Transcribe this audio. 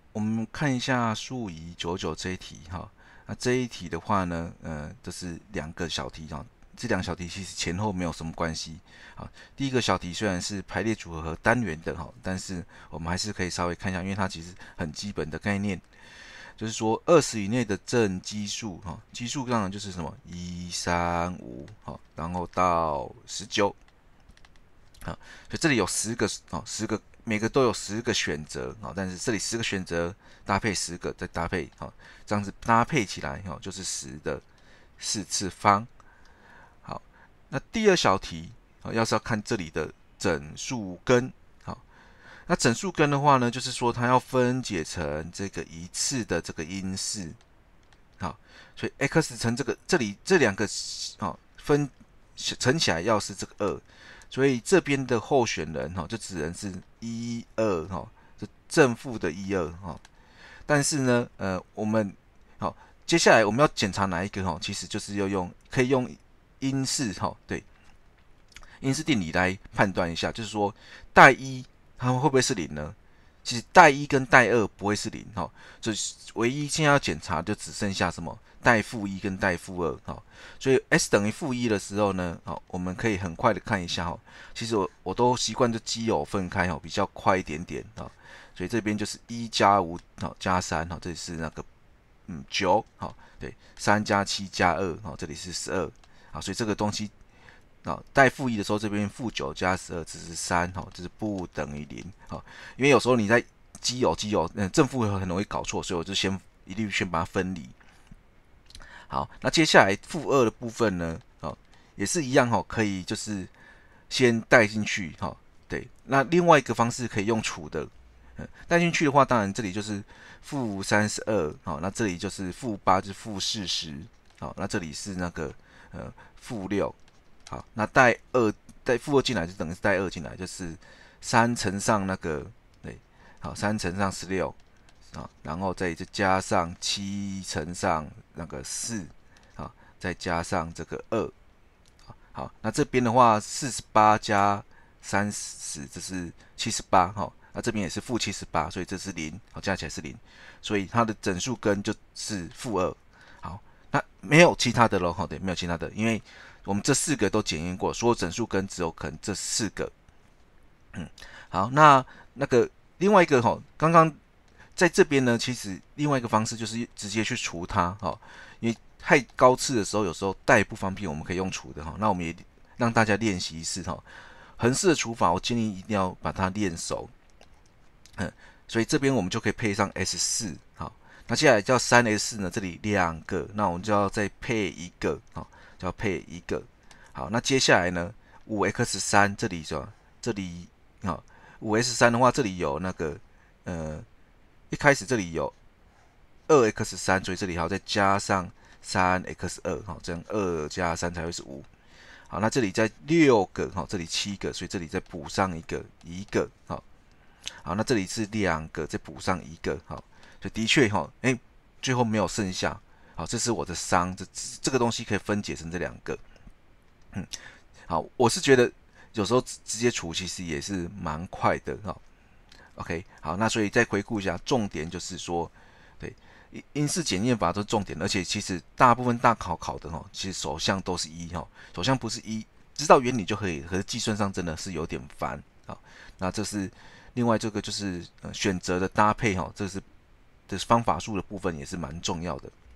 我们看一下数仪99这一题哈。那这一题的话呢，这是两个小题哈。这两个小题其实前后没有什么关系啊。第一个小题虽然是排列组合和单元的哈，但是我们还是可以稍微看一下，因为它其实很基本的概念，就是说20以内的正奇数哈，奇数当然就是什么135哈，然后到19。好，所以这里有10个哦，10个每个都有10个选择啊，但是这里10个选择搭配10个，再搭配啊，这样子搭配起来哈，就是10的4次方。好，那第二小题啊，要看这里的整数根。好，那整数根的话呢，就是说它要分解成这个一次的这个因式。好，所以 x 乘这里这两个乘起来要是这个2。所以这边的候选人哈，就只能是1、2哈，这正负的1、2哈。但是呢，我们好，接下来我们要检查哪一个哈，其实就是可以用因式哈，对，因式定理来判断一下，就是说代一它会不会是0呢？其实代一跟代2不会是0哈，所以唯一现在要检查就只剩下什么代负1跟代负2哈。所以 s 等于负1的时候呢，好，我们可以很快的看一下哈。其实我都习惯就奇偶分开哈，比较快一点点啊。所以这边就是1加5好加3哈，这里是那个9好，对，3加7加2好，这里是12好，所以这个东西代负1的时候，这边负9加12只是3哈，这是不等于0好，因为有时候你在奇偶正负很容易搞错，所以我就一律先把它分离。好，那接下来负2的部分呢，也是一样哈，可以就是先带进去哈，对。那另外一个方式可以用除的，带进去的话，当然这里就是负32，好，那这里就是负8，就是负40，好，那这里是那个负6，好，那带负2进来就等于是带2进来，就是3乘上那个对，好，3乘上16。啊，然后再加上7乘上那个4，啊，再加上这个2，好，那这边的话48加30，这是78，哈，那这边也是负78，所以这是0，好，加起来是0，所以它的整数根就是负2，好，那没有其他的咯，好，对，没有其他的，因为我们这4个都检验过，所有整数根只有可能这4个，好，那个另外一个哈，刚刚在这边呢，其实另外一个方式就是直接去除它哈，因为太高次的时候，有时候带不方便，我们可以用除的哈。那我们也让大家练习一次哈。横式的除法，我建议一定要把它练熟。所以这边我们就可以配上 S4，好，那接下来叫3S 呢，这里2个，那我们就要再配一个，好，就要配一个，好，那接下来呢，5x3这里好，5x3的话，这里有那个一开始这里有2x3，所以这里还要再加上3x2，好，这样2加3才会是5。好，那这里再6个，好，这里7个，所以这里再补上一个，好，好，那这里是2个，再补上一个，好，所以的确哈，最后没有剩下，好，这是我的商，这个东西可以分解成这2个，好，我是觉得有时候直接除其实也是蛮快的，哈。OK，好，那所以再回顾一下，重点就是说，对，因式检验法都是重点，而且其实大部分大考的哈，其实首项都是1哈，首项不是1，知道原理就可以，可是计算上真的是有点烦啊。那这是另外这个就是选择的搭配哈，这是方法数的部分也是蛮重要的。